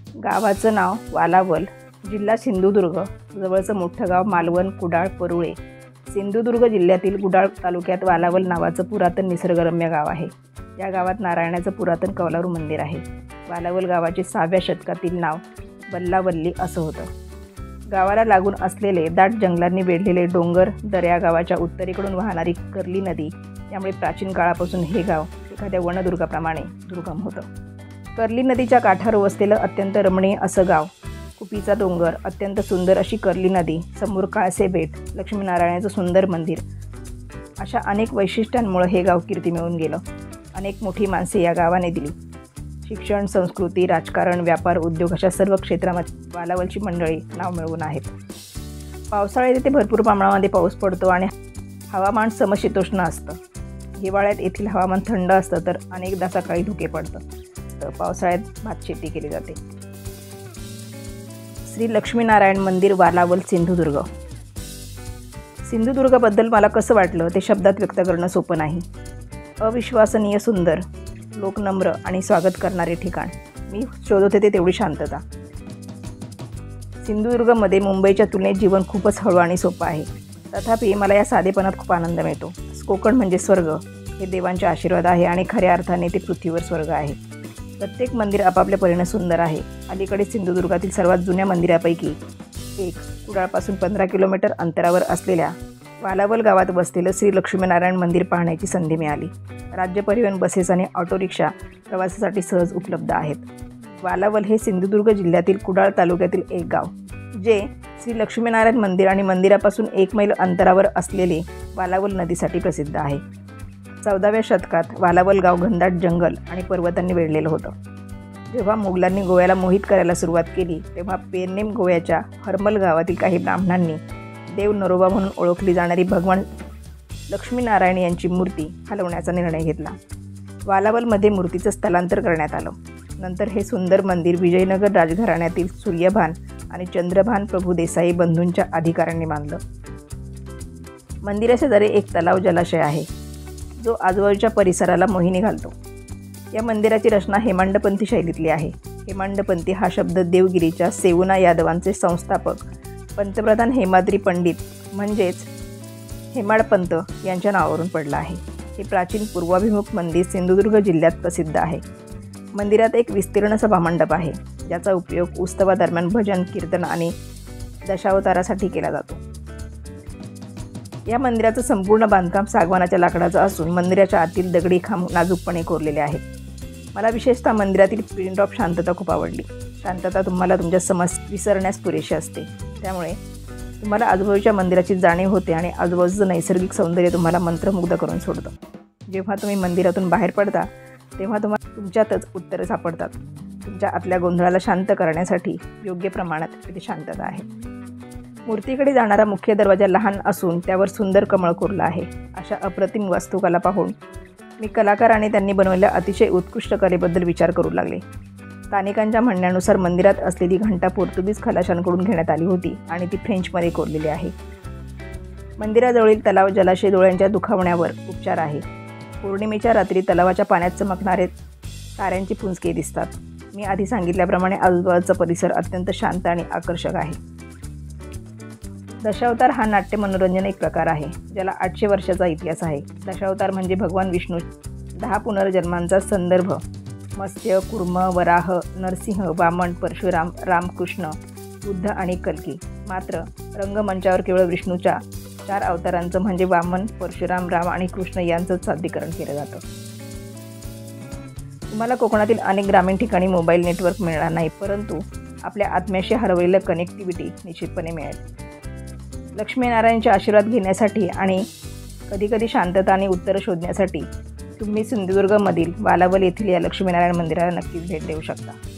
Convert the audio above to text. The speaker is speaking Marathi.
गावाचं नाव वालावल, जिल्हा सिंधुदुर्ग, जवळचं मोठं गाव मालवण, कुडाळ, परुळे. सिंधुदुर्ग जिल्ह्यातील कुडाळ तालुक्यात वालावल नावाचं पुरातन निसर्गरम्य गाव आहे. या गावात नारायणाचं पुरातन कौलारू मंदिर आहे. वालावल गावाचे 6व्या शतकातील नाव बल्लावल्ली असं होतं. गावाला लागून असलेले दाट जंगलांनी वेढलेले डोंगर, दऱ्या, गावाच्या उत्तरेकडून वाहणारी कर्ली नदी यामुळे प्राचीन काळापासून हे गाव एखाद्या वनदुर्गाप्रमाणे दुर्गम होतं. कर्ली नदीच्या काठावर वसलेलं अत्यंत रमणीय असं गाव, कुपीचा डोंगर, अत्यंत सुंदर अशी कर्ली नदी, समोर काळसे बेट, लक्ष्मीनारायणाचं सुंदर मंदिर अशा अनेक वैशिष्ट्यांमुळे हे गाव कीर्ती मिळवून गेलं. अनेक मोठी माणसे या गावाने दिली. शिक्षण, संस्कृती, राजकारण, व्यापार, उद्योग अशा सर्व क्षेत्रामध्ये वालावलची मंडळी नाव मिळवून आहेत. पावसाळ्यात येथे भरपूर प्रमाणामध्ये पाऊस पडतो आणि हवामान समशीतोष्ण असतं. हिवाळ्यात येथील हवामान थंड असतं तर अनेकदा सकाळी धुके पडतं. तर पावसाळ्यात भातशेती केली जाते. श्री लक्ष्मीनारायण मंदिर, वालावल, सिंधुदुर्ग. सिंधुदुर्गबद्दल मला कसं वाटलं ते शब्दात व्यक्त करणं सोपं नाही. अविश्वसनीय सुंदर, लोक नम्र आणि स्वागत करणारे ठिकाण. मी शोधत होते तेवढी शांतता. सिंधुदुर्गमध्ये मुंबईच्या तुलनेत जीवन खूपच हळू आणि सोपं आहे. तथापि मला या साधेपणात खूप आनंद मिळतो. कोकण म्हणजे स्वर्ग, हे देवांचे आशीर्वाद आहे आणि खऱ्या अर्थाने ते पृथ्वीवर स्वर्ग आहे. प्रत्येक मंदिर आपापल्या परीने सुंदर आहे. अलीकडे सिंधुदुर्गातील सर्वात जुन्या मंदिरापैकी एक, कुडाळपासून 15 किलोमीटर अंतरावर असलेल्या वालावल गावात बसलेलं श्री लक्ष्मीनारायण मंदिर पाहण्याची संधी मिळाली. राज्य परिवहन बसेस आणि ऑटो रिक्षा प्रवासासाठी सहज उपलब्ध आहेत. वालावल हे सिंधुदुर्ग जिल्ह्यातील कुडाळ तालुक्यातील एक गाव, जे श्री लक्ष्मीनारायण मंदिर आणि मंदिरापासून 1 मैल अंतरावर असलेले वालावल नदीसाठी प्रसिद्ध आहे. 14व्या शतकात वालावल गाव घनदाट जंगल आणि पर्वतांनी वेढलेलं होतं. जेव्हा मोगलांनी गोव्याला मोहित करायला सुरुवात केली तेव्हा पेरनेम गोव्याच्या हरमल गावातील काही ब्राह्मणांनी देव नरोबा म्हणून ओळखली जाणारी भगवान लक्ष्मीनारायण यांची मूर्ती हलवण्याचा निर्णय घेतला. वालावलमध्ये मूर्तीचं स्थलांतर करण्यात आलं. नंतर हे सुंदर मंदिर विजयनगर राजघराण्यातील सूर्यभान आणि चंद्रभान प्रभू देसाई बंधूंच्या अधिकाऱ्यांनी बांधलं. मंदिराच्या शेजारी एक तलाव जलाशय आहे, जो आजूबाजूच्या परिसराला मोहिनी घालतो. या मंदिराची रचना हेमांडपंथी शैलीतली आहे. हेमांडपंथी हा शब्द देवगिरीच्या सेवुना यादवांचे संस्थापक पंतप्रधान हेमाद्री पंडित म्हणजेच हेमाडपंत यांच्या नावावरून पडला आहे. हे प्राचीन पूर्वाभिमुख मंदिर सिंधुदुर्ग जिल्ह्यात प्रसिद्ध आहे. मंदिरात एक विस्तीर्ण सभामंडप आहे, ज्याचा उपयोग उत्सवादरम्यान भजन, कीर्तन आणि दशावतारासाठी केला जातो. या मंदिराचं संपूर्ण बांधकाम सागवानाच्या लाकडाचं असून मंदिराच्या आतील दगडी खांब नाजूकपणे कोरलेले आहेत. मला विशेषतः मंदिरातील प्रिंट ऑफ शांतता खूप आवडली. शांतता तुम्हाला तुमच्या समस्या विसरण्यास पुरेशी असते. त्यामुळे तुम्हाला आजूबाजूच्या मंदिराची जाणीव होते आणि आजूबाजूचं नैसर्गिक सौंदर्य तुम्हाला मंत्रमुग्ध करून सोडतं. जेव्हा तुम्ही मंदिरातून बाहेर पडता तेव्हा तुम्हाला तुमच्यातच उत्तरं सापडतात. तुमच्या आतल्या गोंधळाला शांत करण्यासाठी योग्य प्रमाणात तिथे शांतता आहे. मूर्तीकडे जाणारा मुख्य दरवाजा लहान असून त्यावर सुंदर कमळ कोरलं आहे. अशा अप्रतिम वास्तुकला पाहून मी कलाकार आणि त्यांनी बनवलेल्या अतिशय उत्कृष्ट कलेबद्दल विचार करू लागले. स्थानिकांच्या म्हणण्यानुसार मंदिरात असलेली घंटा पोर्तुगीज खलाशांकडून घेण्यात आली होती आणि ती फ्रेंचमध्ये कोरलेली आहे. मंदिराजवळील तलाव जलाशय डोळ्यांच्या दुखावण्यावर उपचार आहे. पौर्णिमेच्या रात्री तलावाच्या पाण्यात चमकणारे ताऱ्यांची पुंजके दिसतात. मी आधी सांगितल्याप्रमाणे आजूबाजूचा परिसर अत्यंत शांत आणि आकर्षक आहे. दशावतार हा नाट्य मनोरंजन एक प्रकार आहे, ज्याला 800 वर्षाचा इतिहास आहे. दशावतार म्हणजे भगवान विष्णू 10 पुनर्जन्मांचा संदर्भ. मत्स्य, कुर्म, वराह, नरसिंह, वामन, परशुराम, रामकृष्ण, बुद्ध आणि कल्की. मात्र रंगमंचावर केवळ विष्णूच्या 4 अवतारांचं म्हणजे वामन, परशुराम, राम आणि कृष्ण यांचंच सादरीकरण केलं जातं. तुम्हाला कोकणातील अनेक ग्रामीण ठिकाणी मोबाईल नेटवर्क मिळणार नाही, परंतु आपल्या आत्म्याशी हरवलेलं कनेक्टिव्हिटी निश्चितपणे मिळेल. लक्ष्मीनारायणचे आशीर्वाद घेण्यासाठी आणि कधीकधी शांतता आणि उत्तरं शोधण्यासाठी तुम्ही सिंधुदुर्गमधील वालावल येथील या लक्ष्मीनारायण मंदिराला नक्कीच भेट देऊ शकता.